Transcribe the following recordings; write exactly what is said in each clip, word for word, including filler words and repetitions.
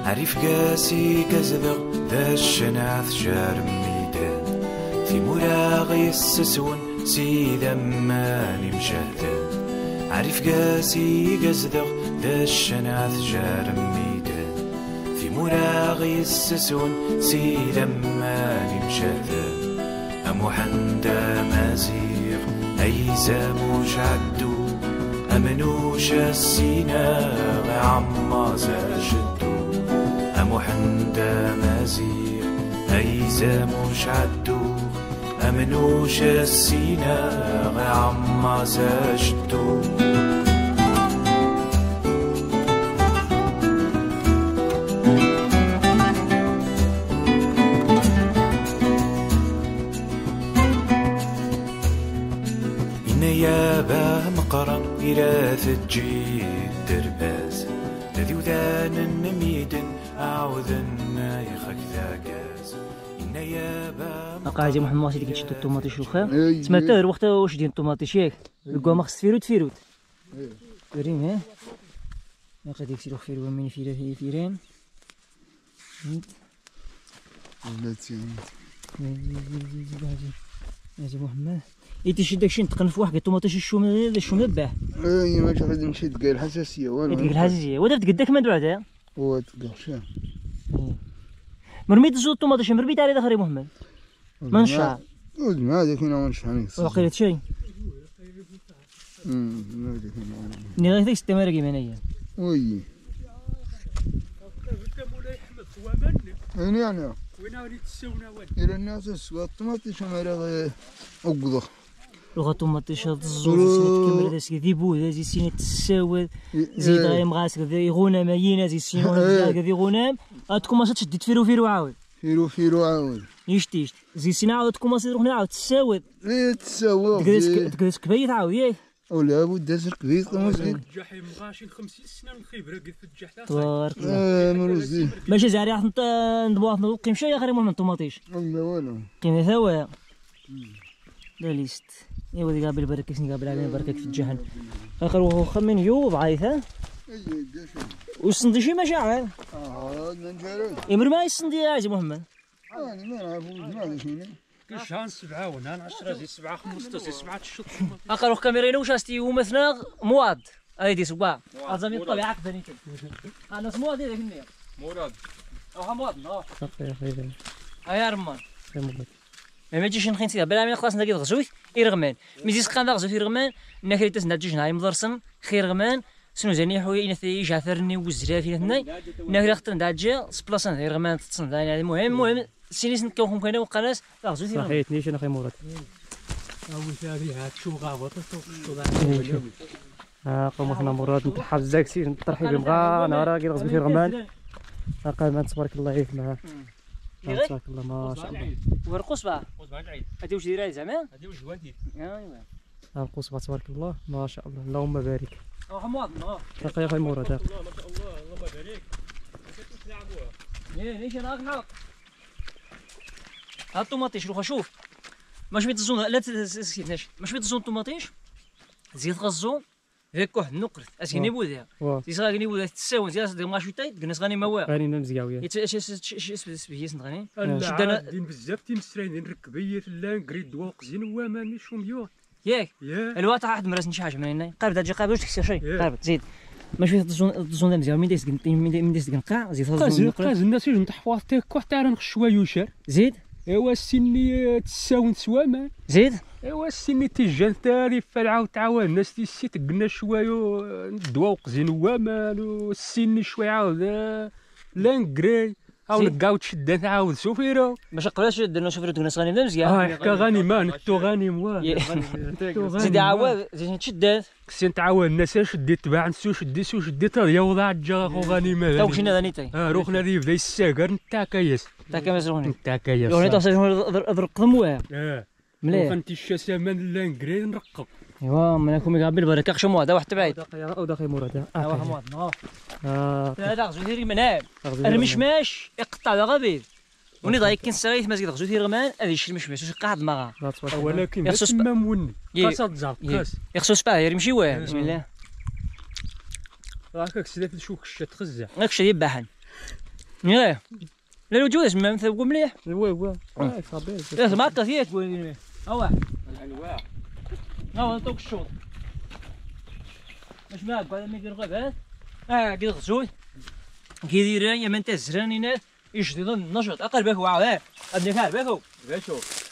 عريف قاسي كزذغ ذا الشناث شار ميدان في مراغي السسون سيدا ماني مشهدان عريف قاسي كزذغ ذا الشناث شار ميدان في مراغي السسون سيدا ماني مشهدان أموحندا مازيغ أيزا موش عدو أمنوش السينا عمازا شدو أموحندا مازيغ أيزا موش عدو أمنوش السينا عمازا شدو يابا مقرن إلى ثجي الدرباز الذي وذان النميد أعوذن يخك ذاكاز إن يابا أقاعد محمد ماشي ديك تشد الطوماطيش الخير سمعت وقت واش ديال الطوماطيش ياك لقوا ما خص فيروت فيروت فريم ها ما قد يكسروا فيروت من فيرا فيران يا محمد إنت شد داكشي نتقن في واحد الطوماطيش الشوم الشوم ذبح. اي ما غادي نشد كاع الحساسيه والو. ديك الحساسيه ودرت قداك من بعد. هو تقدرش. مرميت زود الطوماطيش مرميت على داخل محمد. ما نشع. ود ما هذاك هنا ما نشعني. وقيلت شي. امم هذاك هنا. ني غير ست مراكي هنايا. وي. مولاي احمد ثوامان. وين يعني؟ وين ريت السونه وين؟ إلى الناس السوا الطوماطيش مرا أقضى. لغة الطوماطيش الزوز تكمل داك ذي بود ذي سينة تساوي زيد غير مغاسك ذي غنم يينا زي سينو ذي غنم عاد ما تشديت فيرو فيرو عاود فيرو فيرو عاود يشتي يشتي زي سينا عاود كوما تروح نعاود تساوي ايه تساوي تقدس تقدس كبيت عاود ياك ولا بد داز كبيت مزيد الجحيم غاشي خمسين سنه من الخبره قد في الجح تبارك الله اه مروزي ماشي زعري راح نضبط نقيم شي غير من الطوماطيش والله والو قيمه ثوا لا ليست ايوا ديك قابل بركة سني قابل علينا بركة في الجهل اخر وخا من يوب عايث ها والصندي شي ما شاعل اه نجرب امر ما يصندي يا سي محمد انا ما نعرف ما شنو كشان سبعة ونان عشرة زي سبعة خمسة زي سبعة الشط اخر وخ كاميرينا واش استي ومثنى مواد ايدي سبع ازمي الطبيعه كذا انا سمواد هذاك النية مراد او مواد اه يا خير يا رمان ما يجيش نخين سيها بلا من خلاص نلاقي غزوي يرغمان ميزيس قان غزو في رغمان ناكري تسنا جوج نهاي مدرسن خير رغمان سنو زاني حوي نثي جعفرني وزرافي هناي ناكري اختر ندع جا سبلاصن غير رغمان تصن يعني المهم المهم سينيس نكون كاين وقناص غزو في رغمان صحيت نيش انا خي مراد او ثاني هاد شو غابط ها قومتنا مراد نترحب بزاك سير نترحب بمغا انا راه كي غزو في رغمان قال تبارك الله عليك معاه تبارك الله ما شاء الله ورقص بقى هادي واش دايره زعما هادي واش جوانتي ايوا القوس تبارك الله ما شاء الله اللهم بارك اه حموض اه تلقى يا خي مراد ما شاء الله ما شاء الله اللهم بارك كيفاش تلعبوها ايه ليش انا نحط هاد الطوماطيش روح شوف ماش بيت الزون لا تسكتناش ماش بيت الزون الطوماطيش زيت غزو هيك واحد نقرت اسكني بوذا زيت غاني بوذا تساوي زيت دير ماشي تايت قناص غاني ما واعر غاني مزياويه اش اش اش اسبيه غاني شدنا دين بزاف تيمسرين نركبيه لا نقريد وقزين هو ماني شو ميوت ياك الوقت واحد مراسن شي حاجه من هنا قرب تجي قرب واش تكسر شي قرب زيد ماشي الزون الزون مزيان من ديس من ديس كنقع زيد غزو قاز الناس نطحوا حتى حتى راه نخشوا يوشر زيد ايوا السني تساون سواما زيد ايوا السني تيجان تاري فالعاود تعاون الناس تيسي تقنا شويه الدواء وقزين هو مالو السني شويه عاود لا نقري او نقاو تشدات عاود شوفيرو باش قبلاش درنا شوفيرو دونا غاني مزيان اه حكا غاني مان تو غاني موا زيد عاود زيد تشدات كسين تعاون الناس شديت تباع نسو شديت سو شديت يا وضع جا خو غاني مال تو شنو غاني تاي اه روحنا ريف ذا الساكر نتا كايس نتا كايس روحنا نتا كايس روحنا تو ضرق ضموها اه مليح كنتي الشاسه من لا نقري نرقب ايوا منكم قابل بركه خشموا هذا واحد تبعيد او داخل مراد اه واحد مواد اه هذا غزو ديري مناب المشماش يقطع غبيب وني ضايق كين سرايت مازال غزو دير غمان هذا يشري المشماش واش قاعد دماغها ولكن تما مون قاصد زعق قاس يخصو سباه يمشي واه بسم الله هكاك سلات شوك الشات خزع هاك الشيء يباحن ايه لا لو جوز ما مثل مليح وي وي اه صابي لا ما قفيت بوين هو الانواع هو نطوك الشوط باش ما بعد ما يدير غابات اه كي غزوي كي يدير يا من تزراني ناس يشدي النشاط اقل باكو عاود ابني كار باكو باشو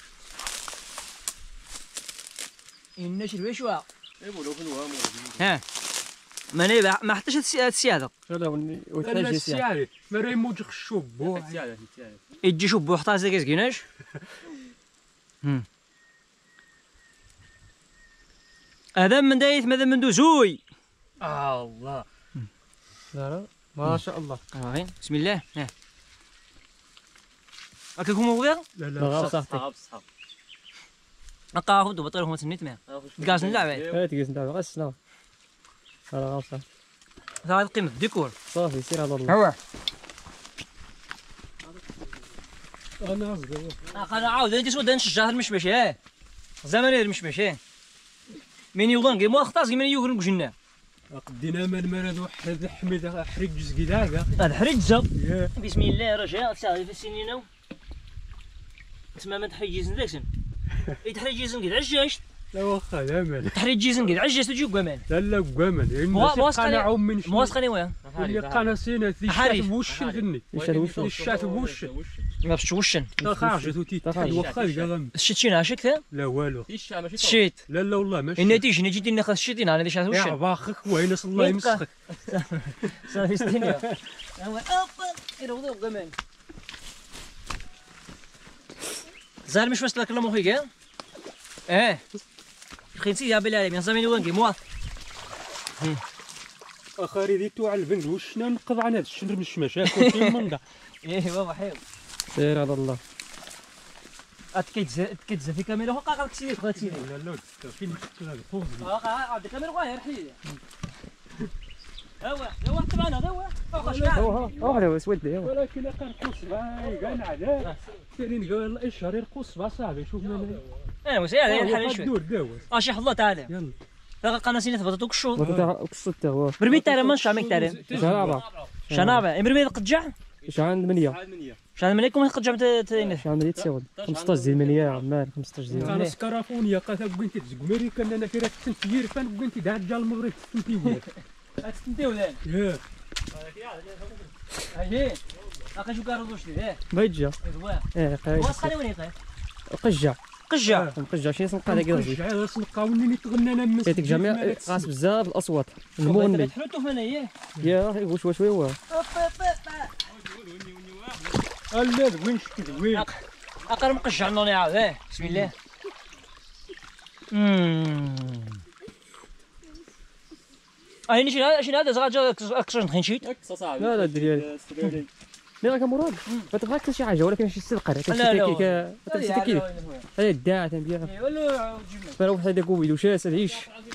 النشر بشوا يقولوا في الوهم ها ما نبع ما حطيش هاد السياده هذا هو لا وتاجي سي السيارة ما راهي موج خشوب بو يجي شوف بوحطه زي كيسكيناش هذا من دايت ماذا من دوزوي الله لا ما شاء الله اه بسم الله ها هاكاكم موضوع لا لا غير صاحبتي نقاهم دو بطيرهم تنيت معاه كاز نلعب هات كيس ندابا غير السلام راه غير صافي هذا قيمه الديكور صافي سير على الله هو انا قصدي انا عاود انت سود نشجع المشمش ها زمان المشمش ها من يوضن كي مو اخطاس كي من يوغن بجنا قدينا مال مرض واحد حميد حريق جوج كداكا هذا حريجه بسم الله رجاء تساعد في السنين تسمى ما تحريجيزن ذاكسن يتحريجيزن قد عجاجت لا واخا لا مال تحريجيزن قد عجاجت وجو كمان لا لا كوامان مواصقة قنعوا من شنو مواصقني وين اللي قناصينا في حريف. الشات وش ذني الشات وش ما فيش وشن خرجت وتيتحد واخا قال شتينا شكثا لا والو شيت لا لا والله ماشي النتيجه نجي ناخذ شتينا انا ديش يا وشن باخك وين الله يمسخك صافي ستينيا هو اوبا يروضوا كمان زال مش وصلك لما خويا اه خيتي يا بلال من زمان وانكي موا اخاري ديتو على البنت وشنا نقض عن هذا الشنر مش مشاكل في المنطقه ايه بابا حيو سير على الله اتكيتزا اتكيتزا في كاميرا هو قاعد كسير خواتي لا لا فين هذا خوف اه عاد الكاميرا غير حيد هو هو تبعنا هو فوق شكاع هو هو هذا سويد لي ولكن اقل قصبه كان عذاب ثاني قال الاشهر القصبه صاحبي شوف من انا وسير هذا الحال شوي دور داوز اشي الله تعالى يلا فقط قناصين ثبتوك الشوط وتاع قصته هو برمي ترى ما شامك ترى شرابه شنابه امرمي قجع شحال ثمانية شحال منكم قجع تاين شحال من تساود خمسطاش ديال المنيا عمال خمسطاش ديال انا سكرافونيا قاتا بنتي تزق امريكان انا كي راك تنتير فان بنتي دار جا المغرب تنتير تنتيو ذا ياه اهي اخا شو كارو دوش ليه بيجا ايه اه قايد واش خلي وين يقي قجع قجع قجع شي سنقا هذا كيرزي رجع سنقاوني تغنى انا مس كيتك جميع قاس بزاف الاصوات المغني حلوتو هنا ايه يا واش واش هو لا وين شكل وين اقر مقجع نوني عاود اه بسم الله اممم اي شنو شنو هذا زغا اكثر نخين شيت لا لا ديالي لا راك مراد فتبغى حتى شي حاجه ولكن شي سلقه لا لا كي كي هي الداع تنبيها ولا فلو واحد هذا كويد وشاس تعيش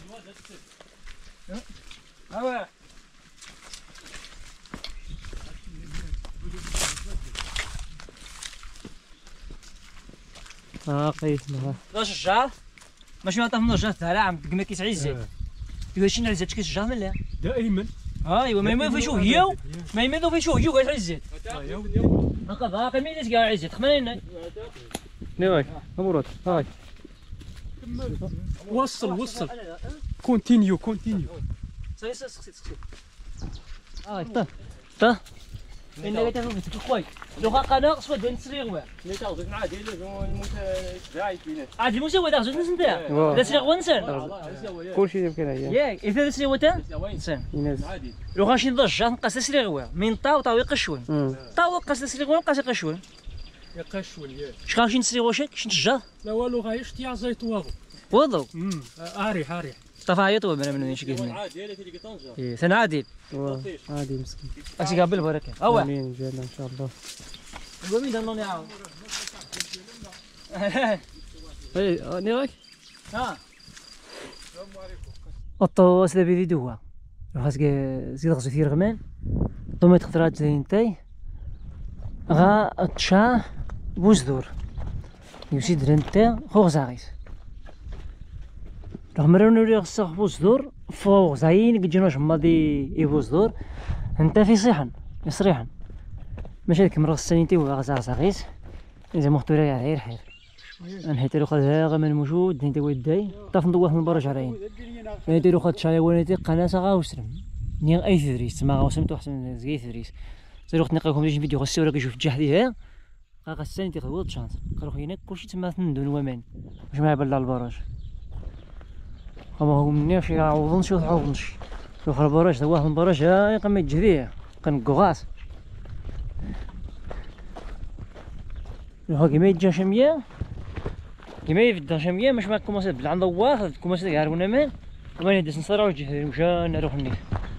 هوا اه قيس معاه واش الشهر ماشي نعطيه من الشهر تاع عام كما كيتعزل يقول شنو عزت كيس الشهر من لا دائما ايوا ما يمين فيشو هي ما يمين فيشو هي قاعد عزت هكا باقي مين اللي قاعد عزت خمنين نيواك مراد هاي وصل وصل كونتينيو كونتينيو سي سي سي سي اه طه طه إن اللي تفهم في خوي لو خا قناق سوا دين تسريغ وا اللي تاخذ مع ديال الموت داعي فينا عاد المسوى داخل زوج نسنتا لا تسريغ ونسن كلشي يمكن هي ياك اذا تسريغ وتا نسن الناس لو غاشي نضج نقص تسريغ وا من طاو طاو يقشون طاو قص تسريغ وا قص يقشون يقشون ياك اش غاشي نسريغ واش شنو تجا لا والو غايش تيا زيت واغو وضو امم اريح اريح طفايط ولا من ايش قلنا عاد ديالك اللي طنجه ايه سنة عادل عادي مسكين اكسي قبل بركه هو امين جانا ان شاء الله ومين ضلوني عاود اي نيراك ها الطو سدا بيدي دوا خاصك زيد غزو في رغمان طومي تخطرات زين تاي غا تشا بوزدور يوسيد رنتا خوغ زاغيس رغم رانو ريغ الصغ بوزدور فوق زاين كجنوش ماضي يبوزدور انت في صيحن يصريحن ماشي هذيك المرة السنيتي وغا زعزعيس إذا مختورة يا غير حير نحيتلو خذها غا من موجود نتا وداي طاف ندوه من البرج عراين نيتلو خد شاي ونيتي قناة غا وسرم نيغ أي ثريس تما غا وسرم توحسن زي ثريس زيرو خت نلقاكم ديجا فيديو غسي ولا كيشوف الجحدي ها غا السنيتي غا تشانس قالو خينا كلشي تما تندون ومان واش معايا بلا البرج هما مني شي عوضنش وعوضنش شوف البرج تا واحد البرج ها قام يتجديه كنكوغاس كيما يتجا شمية كيما يبدا شمية مش ما كوماسي بلعن ضواف كوماسي يعرفونا مان وما ندس نصرا وجه وجا نروح ني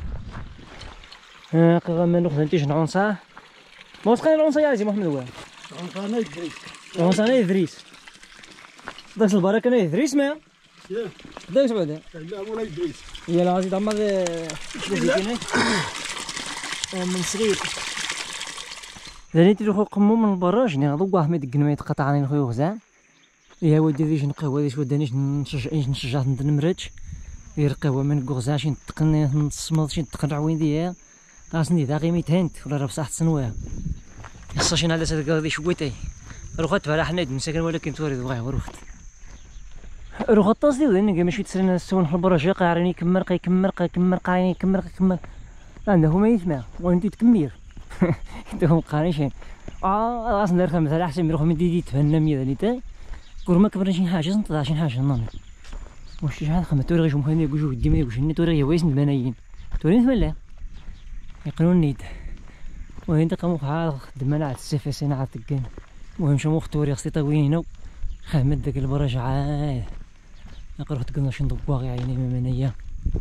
ها قا ما ناخذ انت شنو عنصا ما وسخين العنصا يا سي محمد واه عنصا انا ادريس عنصا انا ادريس داك البركه انا ادريس ما داك بعدا لا ولا ادريس يا لا زيد عمر زيديني من صغير زانيتي لو قمو من البراج ني ضواه ما دق ما يتقطعني خويا غزال يا ودي ديش نقهوه ديش ودانيش نشجع نشجع نمرج غير قهوه من غزال شي نتقن نصمد شي نتقن عوين ديال راسني ذا غير ميتهنت ولا راه بصح تسنوها خصها شي نهار تلقى شويتي روخت فلا حنيد مساكن ولكن توري بغا روخت روخت تصدي وداني ماشي تسرنا السون في البراج قاعرين يكمر يكمر يكمر قاعرين يكمر يكمر عنده هما يسمع وانت تكمير انتهم قاريشين اه راس ندير مثلا احسن يروح من ديدي تفنى مية ديتاي كور ما كبرنا شي حاجه نطلع شي حاجه نوني واش شي حاجه خمت توري غير مخني يقولوا ديما يقولوا شنو توري ويس الملايين توري ولا يقولون نيد وين تقامو خا خدمنا على السيفاسين على تكن المهم شو مختوري خصي طويين هنا خامد داك البراج عاد نقدروا تقولنا شي ندبوا عيني ممنيه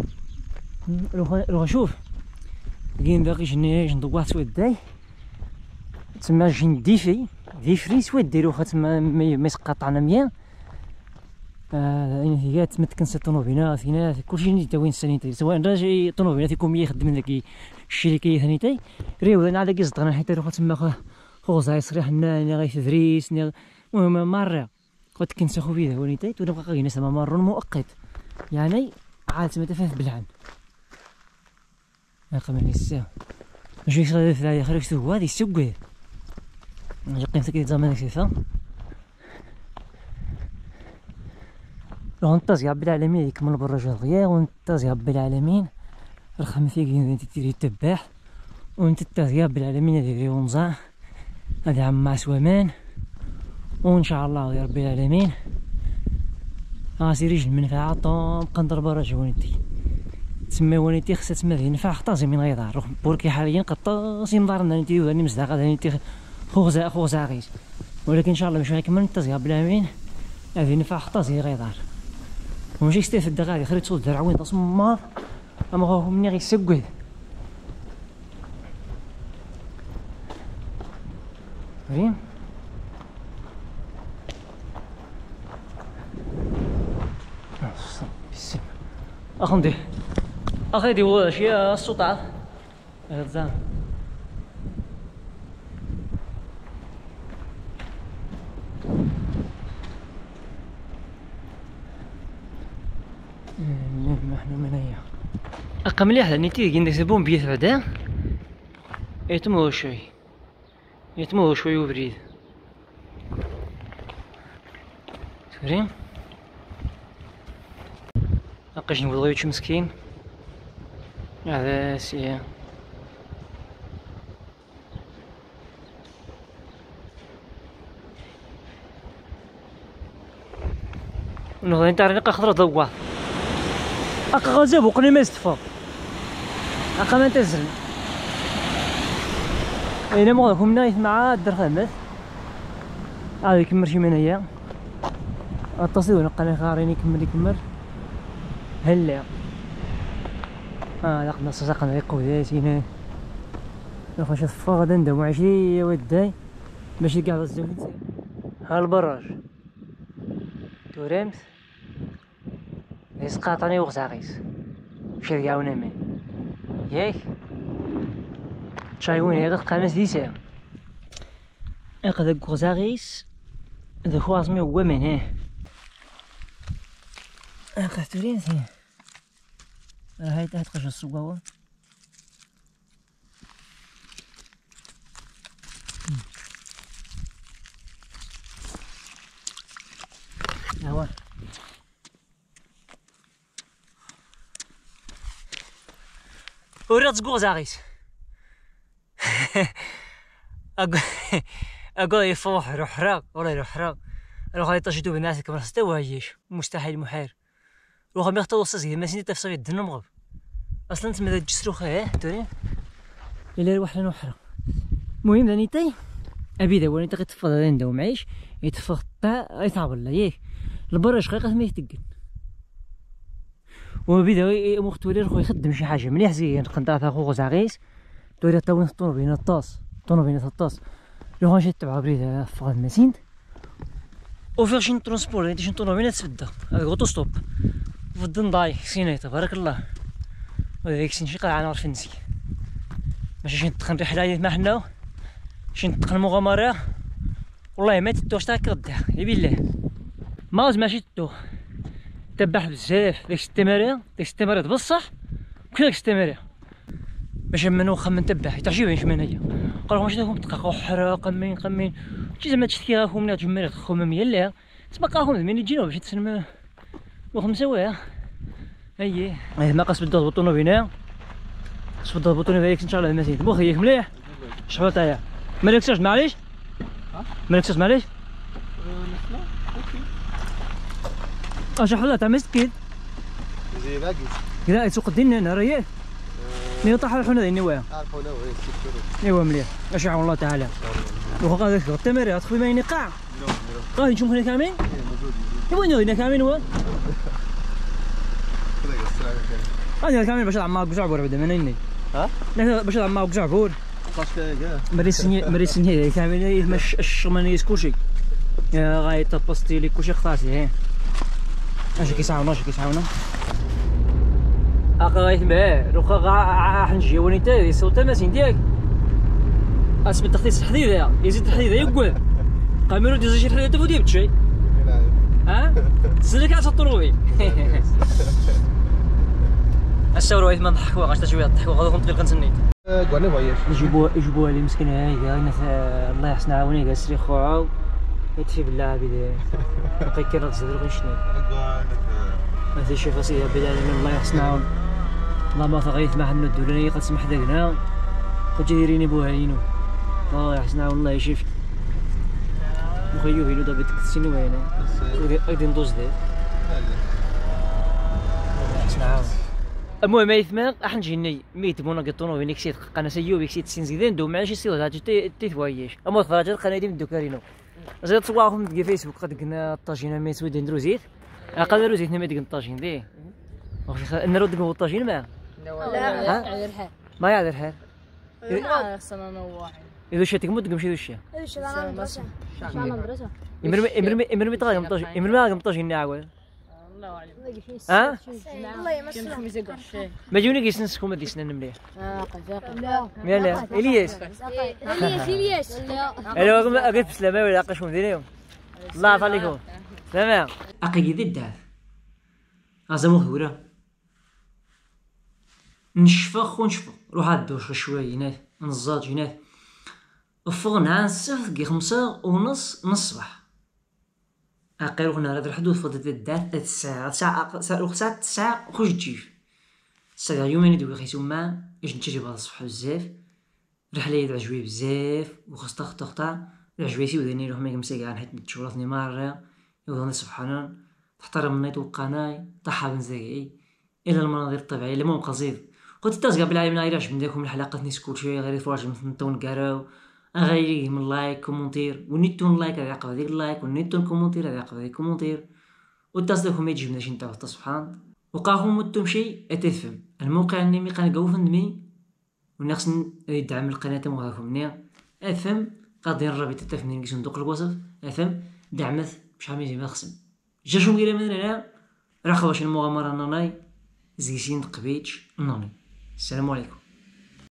روح شوف كاين باقي شني ندوه سوداي تما جين ديفي ديفري سواد ديرو خا تما ما يسقطعنا مية اه هي تمتكن سي طونوبينا فينا كلشي نيتا وين سانيتي سواء راجي طونوبينا فيكم يخدم داك الشركه ثانيتي ريو انا على كيصدقنا حيت روح تما خا خوزا يصريح لنا انا غير تدريس المهم مره قلت كنسخو فيه ونيتي تبقى غير نسمع مر مؤقت يعني عاد تما تفاف بالعام قمني الساعة ماشي يصير في العادي خرجت هو هادي السوق جا قيمتك كي زمان خفيفة لو نطاز يا رب العالمين يكمل بالرجل غيا ونطاز يا رب العالمين رخم فيك انت تديري التباح وانت تطاز يا رب العالمين ديري ونزع هادي عم مع سوامان وان شاء الله يا رب العالمين غاسيري رجل المنفعة طوم قندر بالرجل ونتي تسمى ونيتي خصها تسمى ينفع خطازي من غير دار بوركي حاليا قطاسي مدارنا نيتي وراني مزداقه نيتي خوزا خوزا غيس ولكن ان شاء الله باش غيكمل التزيا بلا مين هذه ينفع خطازي غير دار وماشي يستافد غادي خريت صوت درعوين تصمار اما هو مني غيسقد فريم بسم اخندي اخي دي هو شي السطع غزان ما احنا من هي اقا مليح نيتي كي ندير بيت بعدا يتمو شوي يتمو شوي وبريد تفرين اقاش نبغي يوتش مسكين هذا سي نو انت عارف خضره ضوا اقا غازي بوقني ما يستفى اقا ما تنزل اين مغاكم نايف مع الدر خامس هذا يكمل شي من هي التصوير نقل خارين يكمل يكمل هلا اه لقنا ساقنا يقود ياسين نخش الصفا غدا ندوم عشيه وداي ماشي كاع الزوج ها البراج تورمت يسقاطني وغزاغيس مشى يعاونا من ياك شايوين هذا قناة ديسا اقدا غزاغيس ذا خوازمي هو من هنا اقا تورين هنا هاي تحت قش الصقوة وريت زقوغ زاغيس أقول يفوح روح راق ولا يروح راق روح غادي تجدو بناس كما استواجيش مستحيل محال روح ما يختوص زي ما سني تفسير الدنا مغرب اصلا تما تجسرو خا توري الا روح لنا وحرا المهم دانيتي ابي دا وني تغتفض عنده معيش يتفض تاع يصعب لا ياك البرا شقيقه ما يتقن وبدا مختولي روح يخدم شي حاجه مليح زين قنطا تاع خوغ زاغيس دوري طاون طونو بين الطاس طونو بين الطاس لو غنجي تبع بريد فغاد ماسين وفيغ شي ترونسبور يعني شي طونو بين تسبدا هذاك اوتو ستوب فدن ضاي سيناي تبارك الله وهذيك شي قاع انا عارف نسي ماشي شي نتقن رحله ما حنا شي نتقن مغامره والله ما تتوش تاع كدا يا بالله ماوز ماشي تتو تبح بزاف ديك التمارين ديك التمارين بصح كل ديك التمارين باش منو خمن تبح تعجبني شمنيه قالوا واش داكم دقيقه حرا قمين قمين شي زعما تشتكي راكم من جمال خومم يلا تما قاهم من يجينا باش تسلم وخمسه واه اييه ما قاس بدو البطونه بينا صفد البطونه ديك ان شاء الله المسيد بو خيك مليح شحال تايا ما ركزتش معليش ما ركزتش معليش اش حلا تاع مسكين زي باقي لا سوق الدين هنا راهي ني طاح الحونه ذي نوايا عارفوا لا وي سيكتورو ايوا مليح اش عون الله تعالى وخا هذاك التمارين تخفي ما ينقع غادي نشوف هنا كاملين وين هنا كاملين هو هذا كامل باش عماك بزعبور بدا منيني ها باش عماك بزعبور قاش كاع مريسني مريسني كامل يمش الشمانيس كلشي يا غاي طبستي لي كلشي خطاتي ها اش كيساعونا اش كيساعونا اخا غايت معاه روخا غا حنجي ونيتا يسوت الماسين ديالك اسم التخطيط الحديده يزيد الحديده يقول قامرو ديزا شي حديده تفو ديال بتشي ها سلك على الطروبي الشاور ما نضحكوا غاش شويه نضحكوا غادي نطير كنتسني قالنا فواياج يجيبوها يجيبوها لي مسكين هاي الناس الله يحسن عاوني جالس لي خوعه يتفي بالله بدا بقى كيرد زيد غير شنو هذا شي فصيله بالله الله يحسن عاون الله ما تغيث ما حنا الدولانيه قد سمح داكنا قلت دايريني بوهاينو الله يحسن عاون الله يشفي مخيو هينو دابا ديك السنه وهنا غادي ندوز دير الله يحسن عاون المهم يثمان احنا جيني ميت بونا قطونو بينك سيت قنا سيو بيك سيت سينزيدين دو معاشي سيو هاد تي تي فواياش اما تفرجت قنادي من دوكارينو زيد صواهم ديال فيسبوك قد قلنا الطاجين ما يسود نديرو زيت قادروا زيت ما ديك الطاجين دي نرو ديك الطاجين ما لا لا الحال ما يعذر الحال لا خصنا نوعي اذا شاتك مود تمشي دوشا ايش انا مدرسه انا مدرسه امرمي امرمي امرمي طاجين طاجين امرمي طاجين طاجين نعاود الله اعلم ها الله يمسك ما جوني كيسنسكم ما ديسنا مليح اه قفاق لا لا لا الياس الياس الياس الو اقف بسلامه ولا قشم ديالهم الله يعفو عليكم سلامه اقي ذي الدعف ازمو هورا نشفخ ونشفخ روح عدوش شويه هنا نزاج هنا فوق نهار السبت كي خمسة ونص من الصباح اقيرو هنا هاد الحدود فضلت الدار ثلاث ساعات ساعة ساعة ساعة ساعة خوش تجيف الساعة يومين يدوي خيسو ما اش نتجي بهاد الصبح بزاف رحلة يد عجوي بزاف وخاصة تخ تقطع العجوي سيوداني نروح ميك مساكع حيت تشورتني مرة يوضني سبحانا تحترم نايت وقناي طحا بنزاكي الى المناظر الطبيعية اللي مو قصير قلت تازقا بالعالم لا يعجب داكم الحلقات نيس كل شويه غير فواش نتون كاراو غيري من لايك كومونتير ونيتون لايك هذا يعقب هذيك اللايك ونيتون كومونتير هذا يعقب هذيك كومونتير وتصدقوا ما يجبناش نتا سبحان وقاهم متم شيء اتفهم الموقع انمي قال قوفن مي ونخص يدعم القناه مغاكم نيا افهم قاضي الرابط التفنين كي صندوق الوصف افهم دعمت بشحال من جيب خصم جاشو غير من هنا راخوا واش المغامره ناناي زيسين قبيتش ناني السلام عليكم.